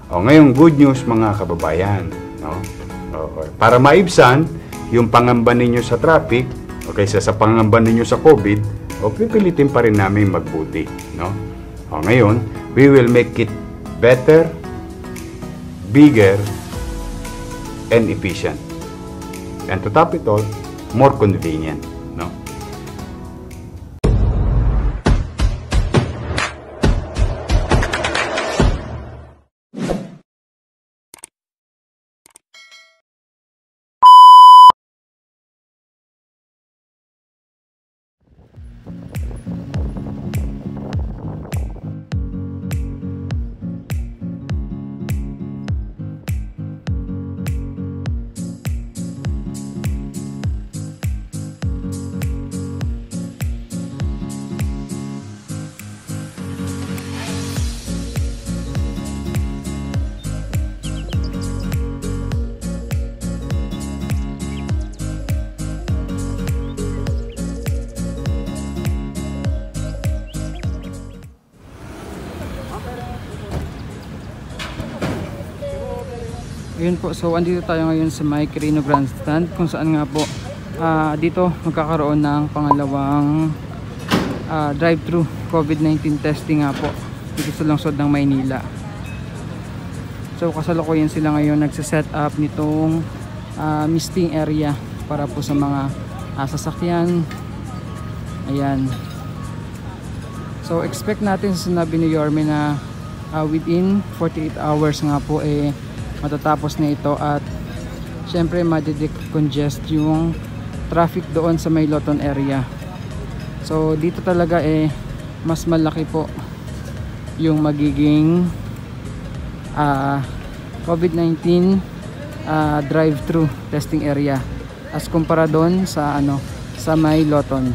O ngayon, good news mga kababayan, no? Para maibsan yung pangamba ninyo sa traffic, o kaysa sa pangamba ninyo sa COVID, pipilitin pa rin namin magbuti, no? O ngayon, we will make it better, bigger, and efficient. And to top it all, more convenient, no? Ayun po, so andito tayo ngayon sa may Quirino Grandstand kung saan nga po dito magkakaroon ng pangalawang drive-thru COVID-19 testing nga po dito sa lungsod ng Maynila. So kasalukuyan sila ngayon nagsiset up nitong misting area para po sa mga sasakyan. Ayan. So expect natin sa sinabi ni Yorme na within 48 hours nga po matatapos na ito at syempre ma-decongest yung traffic doon sa may Loton area. So dito talaga mas malaki po yung magiging COVID-19 drive-thru testing area as kumpara doon sa sa may Loton.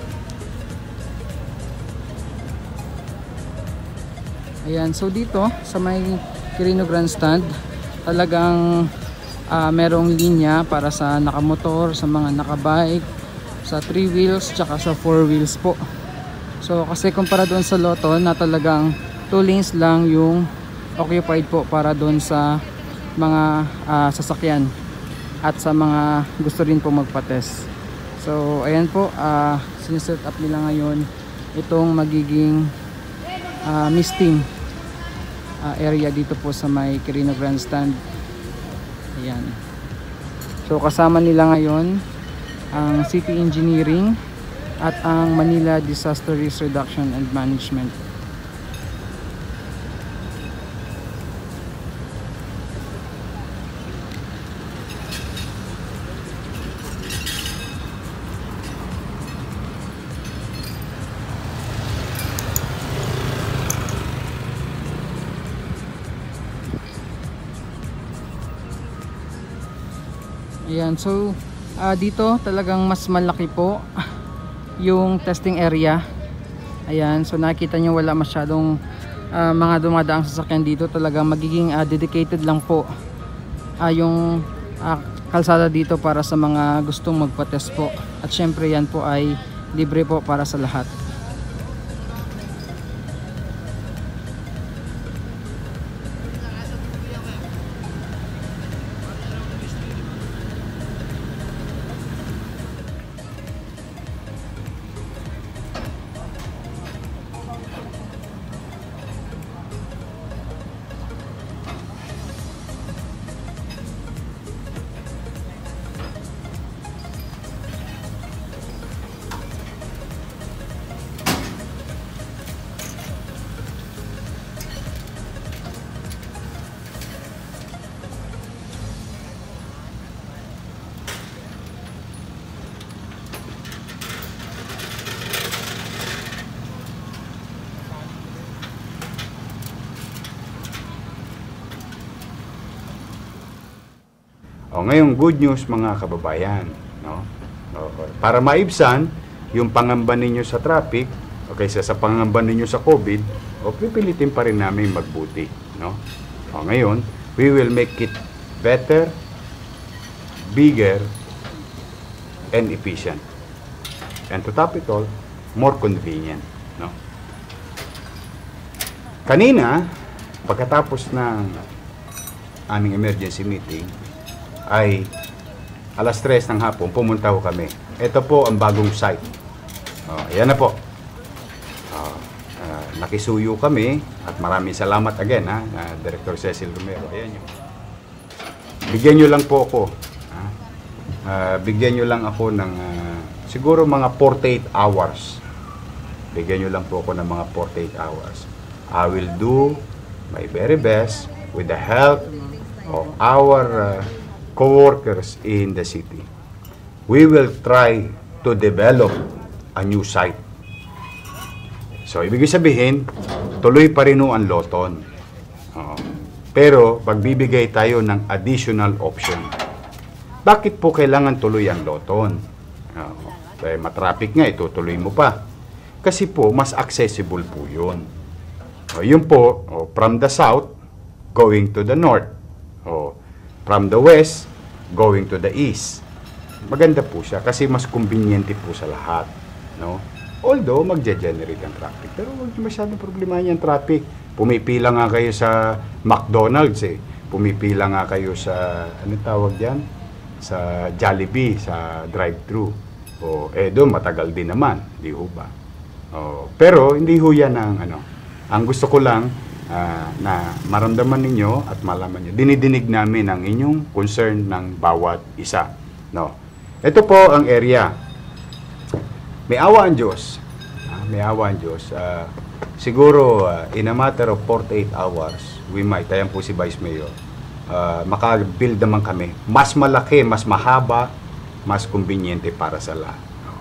Ayan, so dito sa may Quirino Grandstand talagang merong linya para sa nakamotor, sa mga nakabike, sa 3 wheels, tsaka sa 4 wheels po. So kasi kumpara doon sa Loton na talagang 2 lanes lang yung occupied po para doon sa mga sasakyan at sa mga gusto rin po magpa-test. So ayan po, siniset up nila ngayon itong magiging misting area dito po sa may Quirino Grandstand. Ayan. So kasama nila ngayon ang City Engineering at ang Manila Disaster Risk Reduction and Management. Ayan, so dito talagang mas malaki po yung testing area. Ayan, so nakita nyo wala masyadong mga dumadaang sasakyan dito. Talagang magiging dedicated lang po yung kalsada dito para sa mga gustong magpa-test po. At syempre yan po ay libre po para sa lahat. O ngayon, good news mga kababayan, no? Para maibsan yung pangamba ninyo sa traffic, o kaysa sa pangamba ninyo sa COVID, pipilitin pa rin namin magbuti, no? O ngayon, we will make it better, bigger, and efficient. And to top it all, more convenient, no? Kanina, pagkatapos ng aming emergency meeting, ay alas 3 ng hapon, pumunta ho kami. Ito po ang bagong site. Ayan na po. Nakisuyo kami at maraming salamat again, Director Cecil Romero. Ayan yun. Bigyan nyo lang po ako. Bigyan nyo lang ako ng siguro mga 48 hours. Bigyan nyo lang po ako ng mga 48 hours. I will do my very best with the help of our co-workers in the city. We will try to develop a new site. So, ibig sabihin, tuloy pa rin ang Loton. Pero, pagbibigay tayo ng additional option. Bakit po kailangan tuloy ang Loton? Matraffic nga, itutuloy mo pa. Kasi po, mas accessible po yun. Yun po, from the south, going to the north. From the west, going to the east. Maganda po siya kasi mas convenient po sa lahat. No? Although, magge-generate ang traffic. Pero huwag masyadong problema yung traffic. Pumipila nga kayo sa McDonald's Pumipila nga kayo sa, ano tawag yan? Sa Jollibee, sa drive-thru. Doon matagal din naman. Di ho ba? Pero, hindi ho yan ang ano. Ang gusto ko lang, na maramdaman ninyo at malaman nyo, dinidinig namin ang inyong concern ng bawat isa. No? Ito po ang area. May awa ang Diyos. May awa ang Diyos. Siguro, in a matter of 48 hours, we might, ayan po si Vice Mayor, makabuild naman kami. Mas malaki, mas mahaba, mas conveniente para sa lahat.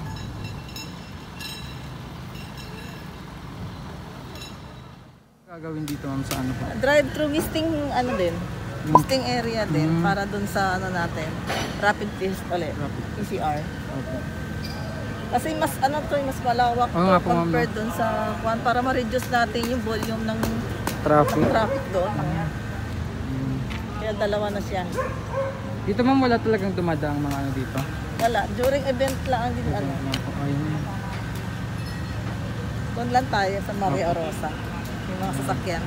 Gagawin dito sa ano po? Drive-thru misting ano din. Misting area din para dun sa ano natin. Rapid test ulit. PCR. Okay. Kasi mas ano to, mas malawak compared dun sa kuan para ma-reduce natin yung volume ng traffic doon. Kaya dalawa na siya. Dito ma'am wala talagang dumadaang mga ano dito? Wala. During event lang din ano. Doon lang tayo sa Maria Rosa. Yung mga sasakyan.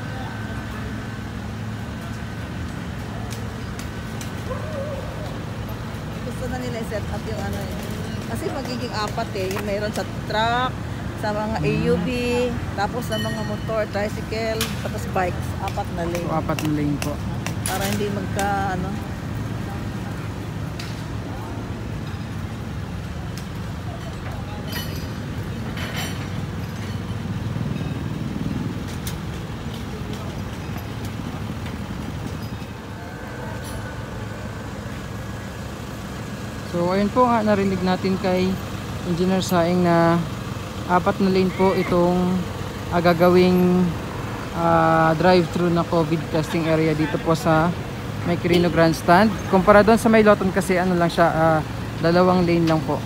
Gusto na nila i-set up yung ano yun. Kasi magiging apat yung mayroon sa truck, sa mga AUV, tapos sa mga motor, tricycle, tapos bikes, apat na lane. So, apat na lane po. Para hindi magka ano. So ayun po nga, narinig natin kay Engineer Saing na apat na lane po itong gagawing drive-thru na COVID testing area dito po sa may Quirino Grandstand. Kumpara doon sa may Loton kasi ano lang siya, dalawang lane lang po.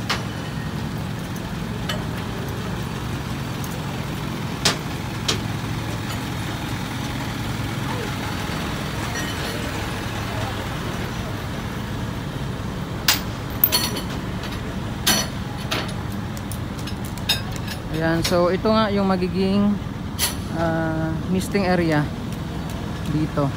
Ayan, so ito nga yung magiging misting area dito.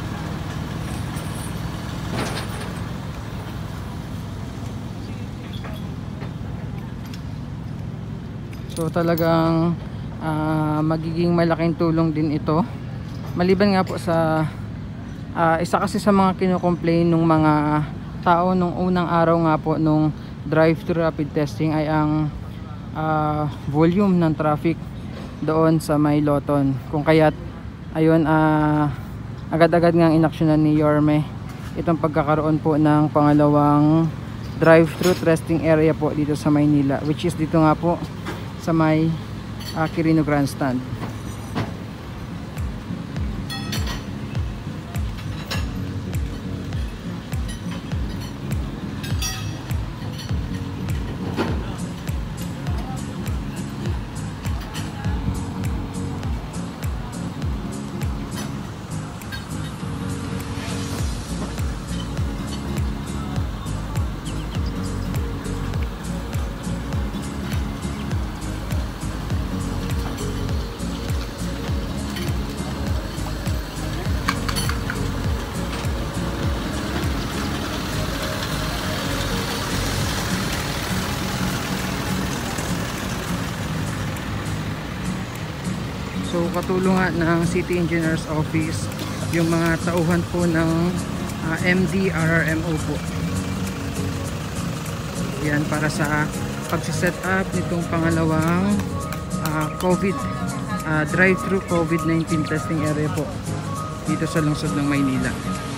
So talagang magiging malaking tulong din ito. Maliban nga po sa isa kasi sa mga kino-complain ng mga tao nung unang araw nga po nung drive-thru rapid testing ay ang volume ng traffic doon sa may Loton. Kung kaya't ayun, agad-agad ngang inaksyonan ni Yorme itong pagkakaroon po ng pangalawang drive-thru testing area po dito sa Maynila, which is dito nga po sa may Quirino Grandstand. katulungan ng City Engineers Office, yung mga tauhan po ng MDRRMO po. Yan, para sa pagsiset up nitong pangalawang drive-thru COVID-19 testing area po dito sa lungsod ng Maynila.